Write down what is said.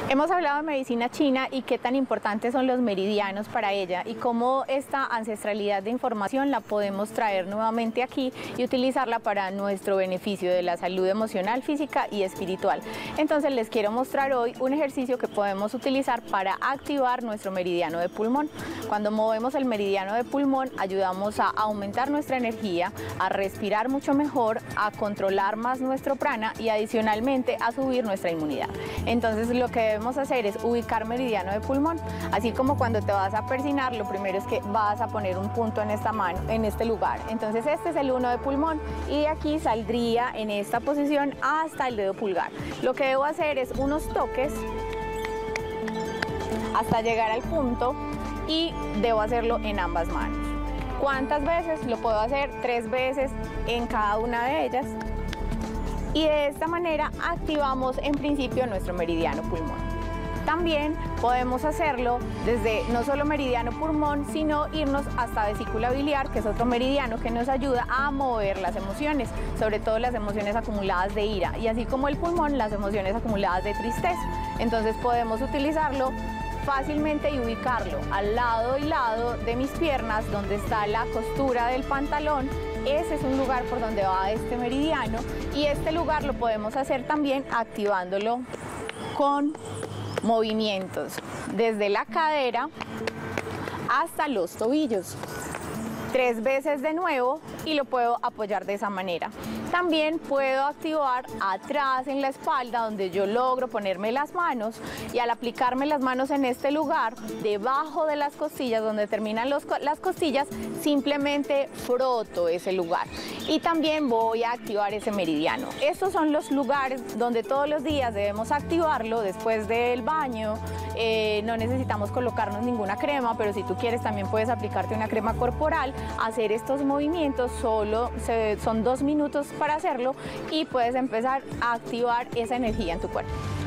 Hemos hablado de medicina china y qué tan importantes son los meridianos para ella y cómo esta ancestralidad de información la podemos traer nuevamente aquí y utilizarla para nuestro beneficio de la salud emocional, física y espiritual. Entonces les quiero mostrar hoy un ejercicio que podemos utilizar para activar nuestro meridiano de pulmón. Cuando movemos el meridiano de pulmón ayudamos a aumentar nuestra energía, a respirar mucho mejor, a controlar más nuestro prana y adicionalmente a subir nuestra inmunidad. Entonces lo que debemos hacer es ubicar meridiano de pulmón, así como cuando te vas a persinar, lo primero es que vas a poner un punto en esta mano, en este lugar. Entonces este es el 1 de pulmón y de aquí saldría en esta posición hasta el dedo pulgar. Lo que debo hacer es unos toques hasta llegar al punto y debo hacerlo en ambas manos. ¿Cuántas veces? Lo puedo hacer 3 veces en cada una de ellas. Y de esta manera activamos en principio nuestro meridiano pulmón. También podemos hacerlo desde no solo meridiano pulmón, sino irnos hasta vesícula biliar, que es otro meridiano que nos ayuda a mover las emociones, sobre todo las emociones acumuladas de ira, y así como el pulmón, las emociones acumuladas de tristeza. Entonces podemos utilizarlo fácilmente y ubicarlo al lado y lado de mis piernas, donde está la costura del pantalón. Ese es un lugar por donde va este meridiano y este lugar lo podemos hacer también activándolo con movimientos desde la cadera hasta los tobillos. 3 veces de nuevo y lo puedo apoyar de esa manera. También puedo activar atrás en la espalda donde yo logro ponerme las manos y al aplicarme las manos en este lugar, debajo de las costillas, donde terminan las costillas, simplemente froto ese lugar. Y también voy a activar ese meridiano. Estos son los lugares donde todos los días debemos activarlo después del baño. No necesitamos colocarnos ninguna crema, pero si tú quieres también puedes aplicarte una crema corporal. Hacer estos movimientos son 2 minutos para hacerlo y puedes empezar a activar esa energía en tu cuerpo.